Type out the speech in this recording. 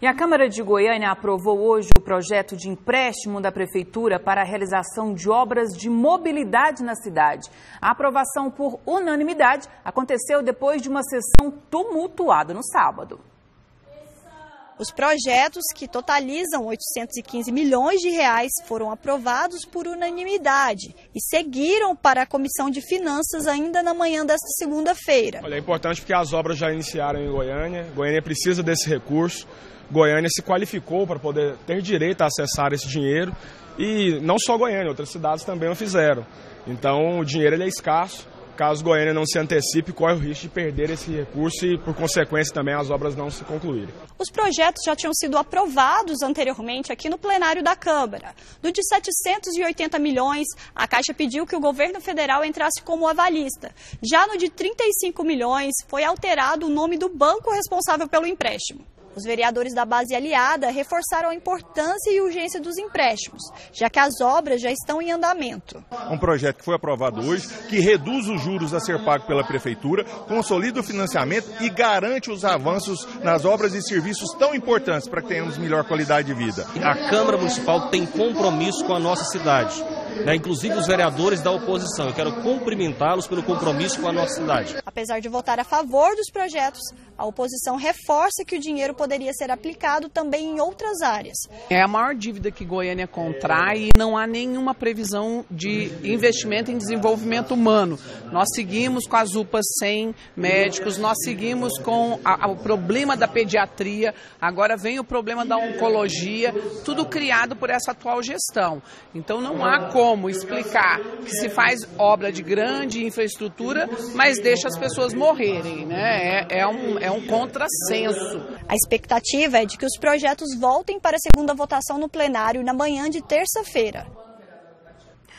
E a Câmara de Goiânia aprovou hoje o projeto de empréstimo da Prefeitura para a realização de obras de mobilidade na cidade. A aprovação por unanimidade aconteceu depois de uma sessão tumultuada no sábado. Os projetos, que totalizam 815 milhões de reais, foram aprovados por unanimidade e seguiram para a Comissão de Finanças ainda na manhã desta segunda-feira. Olha, é importante porque as obras já iniciaram em Goiânia. Goiânia precisa desse recurso. Goiânia se qualificou para poder ter direito a acessar esse dinheiro e não só Goiânia, outras cidades também o fizeram. Então o dinheiro ele é escasso. Caso Goiânia não se antecipe, corre o risco de perder esse recurso e, por consequência, também as obras não se concluírem. Os projetos já tinham sido aprovados anteriormente aqui no plenário da Câmara. No de 780 milhões, a Caixa pediu que o governo federal entrasse como avalista. Já no de 35 milhões, foi alterado o nome do banco responsável pelo empréstimo. Os vereadores da base aliada reforçaram a importância e urgência dos empréstimos, já que as obras já estão em andamento. Um projeto que foi aprovado hoje, que reduz os juros a ser pago pela Prefeitura, consolida o financiamento e garante os avanços nas obras e serviços tão importantes para que tenhamos melhor qualidade de vida. A Câmara Municipal tem compromisso com a nossa cidade, inclusive os vereadores da oposição. Eu quero cumprimentá-los pelo compromisso com a nossa cidade. Apesar de votar a favor dos projetos, a oposição reforça que o dinheiro poderia ser aplicado também em outras áreas. É a maior dívida que Goiânia contrai e não há nenhuma previsão de investimento em desenvolvimento humano. Nós seguimos com as UPAs sem médicos, nós seguimos com o problema da pediatria, agora vem o problema da oncologia, tudo criado por essa atual gestão. Então não há como explicar que se faz obra de grande infraestrutura, mas deixa as pessoas morrerem, né? É um contrassenso. A expectativa é de que os projetos voltem para a segunda votação no plenário na manhã de terça-feira.